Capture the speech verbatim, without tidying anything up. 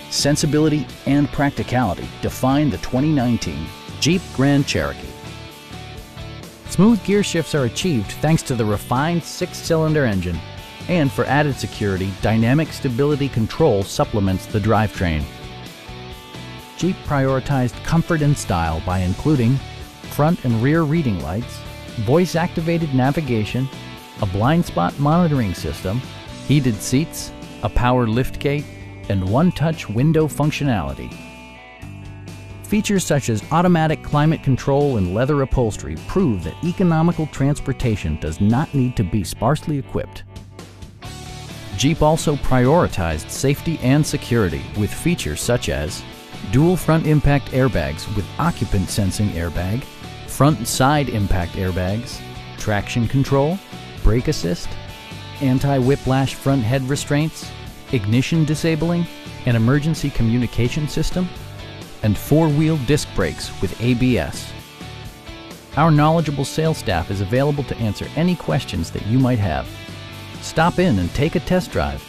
Sensibility and practicality define the twenty nineteen Jeep Grand Cherokee. Smooth gear shifts are achieved thanks to the refined six-cylinder engine. And for added security, dynamic stability control supplements the drivetrain. Jeep prioritized comfort and style by including front and rear reading lights, voice-activated navigation, a blind spot monitoring system, heated seats, a power liftgate, and one-touch window functionality. Features such as automatic climate control and leather upholstery prove that economical transportation does not need to be sparsely equipped. Jeep also prioritized safety and security with features such as dual front impact airbags with occupant sensing airbag, front and side impact airbags, traction control, brake assist, anti-whiplash front head restraints, ignition disabling, an emergency communication system, and four-wheel disc brakes with A B S. Our knowledgeable sales staff is available to answer any questions that you might have. Stop in and take a test drive.